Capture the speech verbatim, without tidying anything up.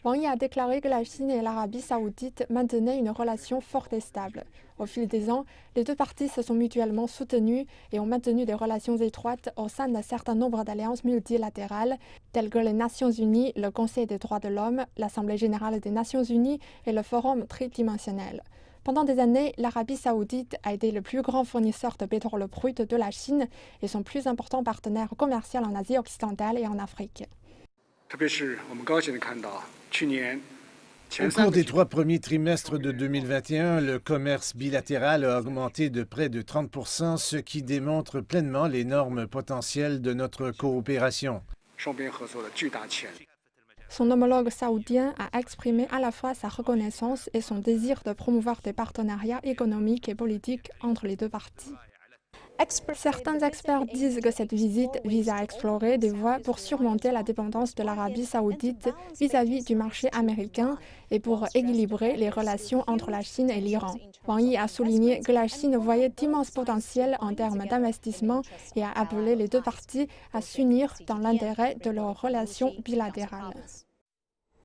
Wang Yi a déclaré que la Chine et l'Arabie saoudite maintenaient une relation forte et stable. Au fil des ans, les deux parties se sont mutuellement soutenues et ont maintenu des relations étroites au sein d'un certain nombre d'alliances multilatérales, telles que les Nations Unies, le Conseil des droits de l'homme, l'Assemblée générale des Nations Unies et le Forum tridimensionnel. Pendant des années, l'Arabie saoudite a été le plus grand fournisseur de pétrole brut de la Chine et son plus important partenaire commercial en Asie occidentale et en Afrique. Au cours des trois premiers trimestres de deux mille vingt et un, le commerce bilatéral a augmenté de près de trente pour cent, ce qui démontre pleinement l'énorme potentiel de notre coopération. Son homologue saoudien a exprimé à la fois sa reconnaissance et son désir de promouvoir des partenariats économiques et politiques entre les deux parties. Certains experts disent que cette visite vise à explorer des voies pour surmonter la dépendance de l'Arabie saoudite vis-à-vis du marché américain et pour équilibrer les relations entre la Chine et l'Iran. Wang Yi a souligné que la Chine voyait d'immenses potentiels en termes d'investissement et a appelé les deux parties à s'unir dans l'intérêt de leurs relations bilatérales.